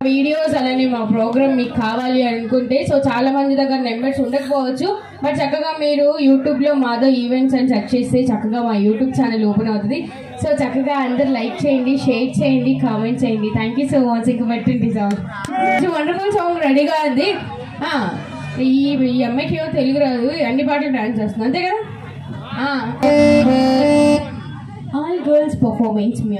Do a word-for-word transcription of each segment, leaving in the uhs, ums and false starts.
Videos అలానే మా programme మీకు కావాలి అనుకుంటే సో చాలా మంది దగ్గర నెంబర్స్ ఉండకపోవచ్చు, బట్ చక్కగా మీరు యూట్యూబ్లో మాధవ్ ఈవెంట్స్ అని సెర్చ్ చేస్తే చక్కగా మా యూట్యూబ్ ఛానల్ ఓపెన్ అవుతుంది. సో చక్కగా అందరు లైక్ చేయండి, షేర్ చేయండి, కామెంట్ చేయండి. Thank you so much. ఇంక పెట్టండి సాంగ్, వండర్ఫుల్ సాంగ్ రెడీగా ఉంది. ఈ ఈ అమ్మాయికి ఏమో తెలుగు రాదు, అన్ని పాటలు డాన్స్ చేస్తుంది అంతే కదా. ఆల్ గర్ల్స్ పర్ఫార్మెన్స్ మీ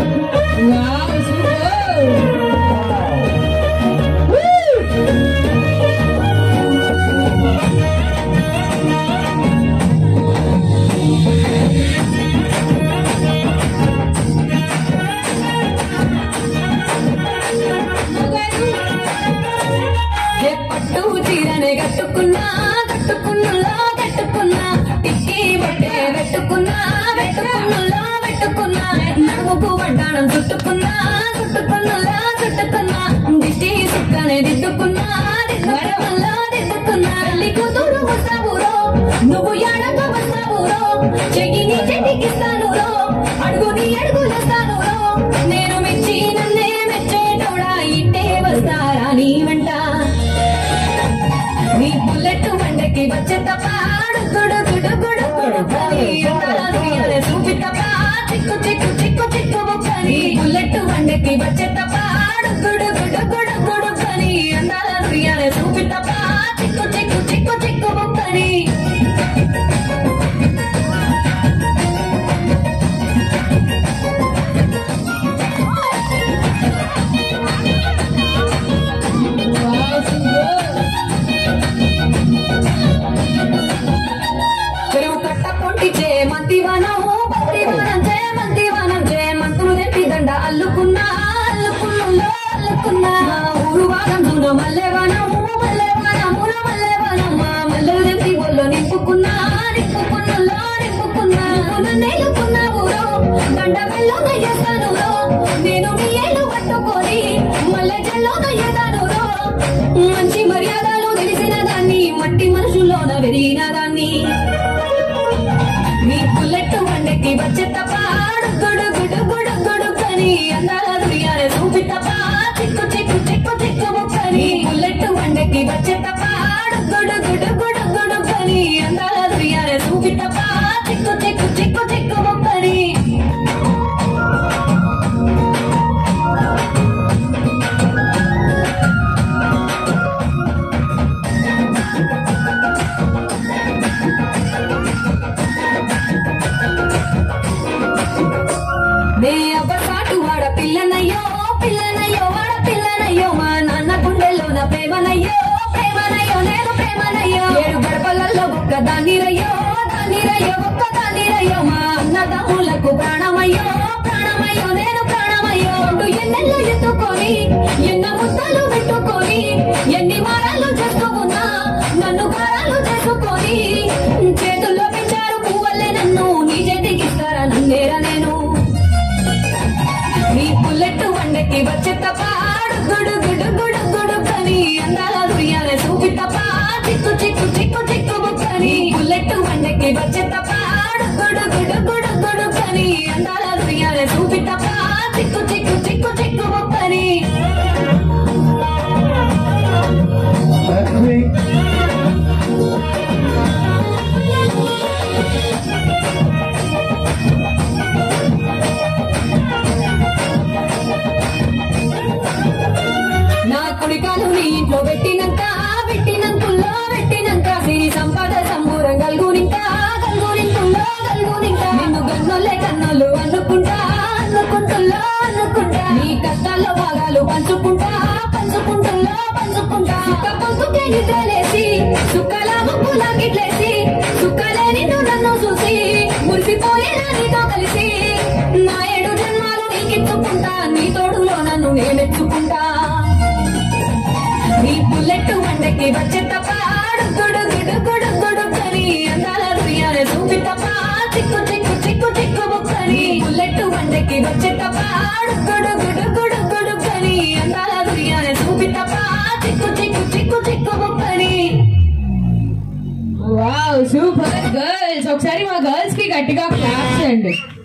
పట్టు చీరనే కట్టుకున్నా కట్టుకున్నులో కట్టుకున్నా టిక్కి బట్టే పెట్టుకున్నా పెట్టుకున్నులో పెట్టుకున్నా నడుముకు వడ్డాణం చుట్టుకున్నా చుట్టుకున్నులో చుట్టుకున్నా దిష్టి సుక్కనే దిద్దుకున్నా దిద్దుకున్నులో దిద్దుకున్నా తల్లి కూతురు వస్తావురో నువ్వు ఎడకు వస్తావురో చెయ్యిని చెయ్యికిస్తానురో అడుగుని అడుగులేస్తాను నేను మెచ్చి నన్నే మెచ్చేటోడా ఇట్టే వస్తారా నీ వెంట నీ బుల్లెట్ వండకి వచ్చే తప్ప గుడు గుడు గుడు గుడు చూపి తప్ప చిక్కు చిక్కు చిక్కు చిక్కు ముక్కని బుల్లెట్ వండకి వచ్చే తప్ప గుడు గుడు గుడు గుడు కని అందాల దుర్యాలే చూపి తప్ప చిక్కు చిక్కు చిక్కు చిక్కు ముక్కని మంతివానము మంతివానం చే మంతివానం చే మంతులు తెప్పి దండ అల్లుకున్నా అల్లుకున్నులో అల్లుకున్నా ఊరు వానం దూన మల్లెవానము మల్లెవానముల మల్లెవానమ్మ మల్లెలు తెప్పి ఒళ్ళో నింపుకున్నా నింపుకున్నులో నింపుకున్నా నేలుకున్నా ఊరో దండ మెల్లో నయ్యేస్తాను నేను మీ ఏళ్ళు పట్టుకొని మల్లె చెల్లో నయ్యేదాను మంచి మర్యాదలు తెలిసిన దాన్ని మట్టి మనుషుల్లోన వెరిగిన దాన్ని నీ బుల్లెట్ వండకి వచ్చే తప్ప గుడు గుడు గుడు గుడు కని అందాల దుర్యాలే చూపి తప్ప చిక్కు చిక్కు చిక్కు చిక్కు ముక్కని బుల్లెట్ వండకి వచ్చే తప్ప గుడు గుడు గుడు గుడు కని అందాల దుర్యాలే చూపి తప్ప చిక్కు చిక్కు చిక్కు చిక్కు ముక్కని నే అబ్బసాటు వాడ పిల్లనయ్యో పిల్లనయ్యో వాడ పిల్లనయ్యో మా నాన్న గుండెల్లో నా ప్రేమనయ్యో ప్రేమనయ్యో నేను ప్రేమనయ్యో ఏడు గడపలలో ఒక్క దానిరయ్యో దానిరయ్యో ఒక్క దానిరయ్యో మా అన్నదమ్ములకు ప్రాణమయ్యో ప్రాణమయ్యో నేను ప్రాణమయ్యో ఎన్నెల్లో ఎత్తుకొని ఎన్న ముద్దలు పెట్టుకొని ఎన్ని వారాలు చేసుకున్నా నన్ను వారాలు చేసుకొని చేతుల్లో పెంచారు పువ్వల్లే నన్ను నీ చేతికి ఇస్తారా నన్నేరా నేను నీ బుల్లెట్ వండకి వచ్చే తప్ప గుడు గుడు గుడు గుడు కని అందాల దుర్యాలే చూపి తప్ప చిక్కు చిక్కు చిక్కు చిక్కు ముక్కని బుల్లెట్ వండకి వచ్చే తప్ప గుడు గుడు గుడు గుడు కని అందాల దుర్యాలే చూపి తప్ప చిక్కు చిక్కు చిక్కు చిక్కు ముక్కని నా కుడికాలు నీ ఇంట్లో పెట్టినంత పెట్టినంతుల్లో పెట్టినంత సిరి సంపద సంబూరం గల్గునింకా గల్గునింతుల్లో గల్గునింకా నిన్ను గన్నోళ్ళే కన్నోళ్ళు అనుకుంటా అనుకుంటుల్లో అనుకుంటా నీ కష్టాల్లో భాగాలు పంచుకుంటా పంచుకుంటుల్లో పంచుకుంటా సుఖ పొందుకే నిద్రలేసి సుఖాల ముక్కులా గిట్లేసి సుఖాలే నిన్ను నన్ను చూసి మురిసిపోయేనా నీతో కలిసి నా ఏడు జన్మాలు నీకిచ్చుకుంటా నీ తోడులో నన్ను నేనెచ్చుకుంటా నీ బుల్లెట్ వండకి వచ్చే తప్ప గుడు గుడు గుడు గుడు కని అందాల దుర్యాలే చూపి తప్ప చిక్కు చిక్కు చిక్కు చిక్కు ముక్కని బుల్లెట్ వండకి వచ్చే తప్ప గుడు గుడు గుడు గుడు కని అందాల దుర్యాలే చూపి తప్ప చిక్కు చిక్కు చిక్కు చిక్కు ముక్కని వావ్ సూపర్ గర్ల్స్ ఒకసారి మా గర్ల్స్ కి గట్టిగా క్లాప్స్ చేయండి.